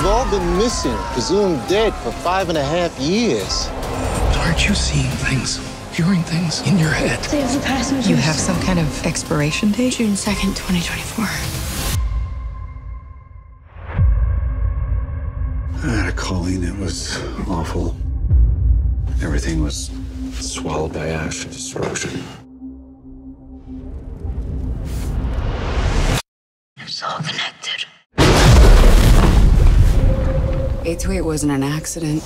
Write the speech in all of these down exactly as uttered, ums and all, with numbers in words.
all been missing, presumed dead for five and a half years. Aren't you seeing things, hearing things in your head? Save the passengers. You have some kind of expiration date? June second, twenty twenty-four. I had a calling. It was awful. Everything was swallowed by ash and destruction. It's all connected. eight two eight wasn't an accident.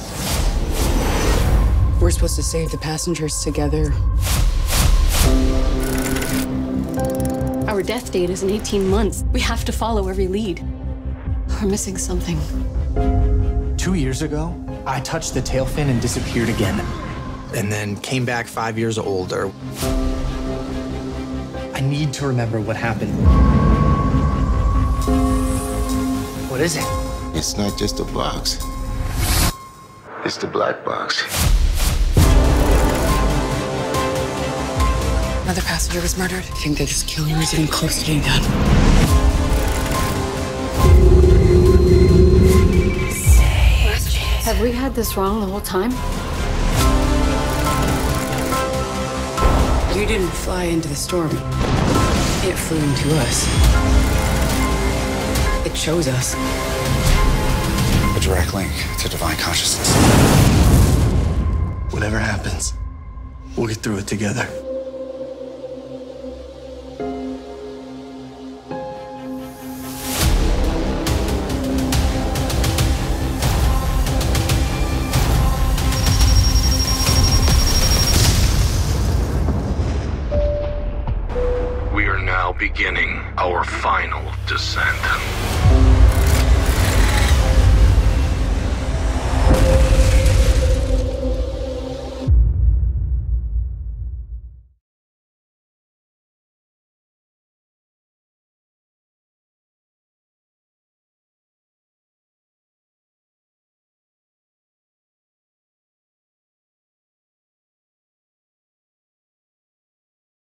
We're supposed to save the passengers together. Our death date is in eighteen months. We have to follow every lead. We're missing something. Two years ago, I touched the tail fin and disappeared again. And then came back five years older. I need to remember what happened. What is it? It's not just a box. It's the black box. Another passenger was murdered. I think that this killing is getting close to being done. Have we had this wrong the whole time? You didn't fly into the storm. It flew into us. It chose us. A direct link to divine consciousness. Whatever happens, we'll get through it together. We are now beginning our final descent.